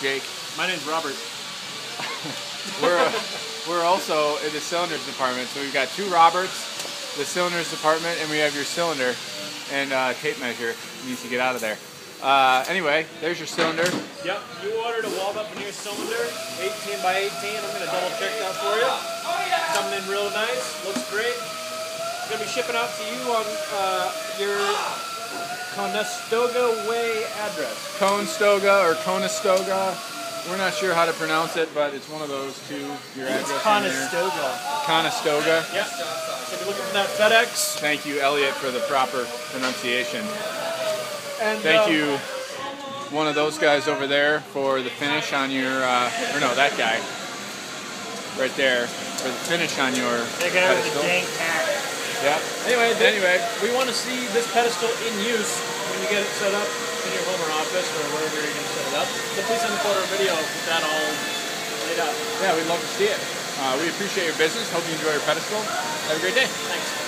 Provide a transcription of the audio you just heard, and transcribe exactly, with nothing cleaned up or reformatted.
Jake. My name's Robert. we're uh, we're also in the cylinders department, so we've got two Roberts, the cylinders department, and we have your cylinder and uh, tape measure. Needs to get out of there. Uh, anyway, there's your cylinder. Yep, you ordered a walled-up veneer cylinder, eighteen by eighteen. I'm gonna double check that for you. Coming in real nice, looks great. Gonna be shipping out to you on uh, your Conestoga Way address. Conestoga or Conestoga. We're not sure how to pronounce it, but it's one of those two. Your address It's Conestoga. Conestoga. Yep. So if you're looking for that FedEx. Thank you, Elliot, for the proper pronunciation. And Thank um, you, one of those guys over there, for the finish on your, uh, or no, that guy, right there, for the finish on your Take it out with pedestal. the dank hat. Yeah. Anyway, th Anyway, we want to see this pedestal in use when you get it set up in your home or office or wherever you're going to set it up. So please send a photo or video with that all laid out. yeah, we'd love to see it. Uh, we appreciate your business. Hope you enjoy your pedestal. Have a great day. Thanks.